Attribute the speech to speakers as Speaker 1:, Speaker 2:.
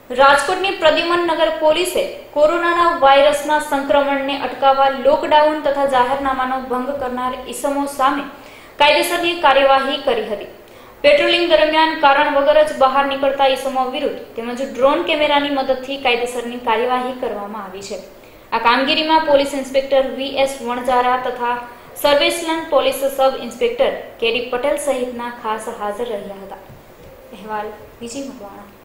Speaker 1: રાજકોટની પ્રદ્યુમન નગર પોલીસે કોરોના વાયરસના સંક્રમણને અટકાવવા લોકડાઉન તથા જાહેરનામાનો ભંગ કરનાર ઈસમો સામે કાયદેસરની કાર્યવાહી કરી હતી। પેટ્રોલિંગ દરમિયાન કારણ વગર જ બહાર નીકળતા ઈસમો વિરુદ્ધ તેમજ ડ્રોન કેમેરાની મદદથી કાયદેસરની કાર્યવાહી કરવામાં આવી છે। આ કામગીરીમાં પોલીસ ઇન્સ્પેક્ટર વીએસ વણજારા તથા surveillance police sub inspector KD Patel સહિતના ખાસ હાજર રહ્યા હતા। અહેવાલ વિજય મકવાણા।